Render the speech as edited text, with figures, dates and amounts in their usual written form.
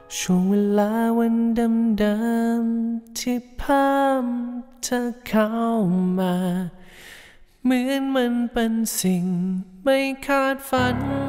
ช่วงเวลาวันเดิมๆที่ภาพเธอเข้ามาเหมือนมันเป็นสิ่งไม่คาดฝัน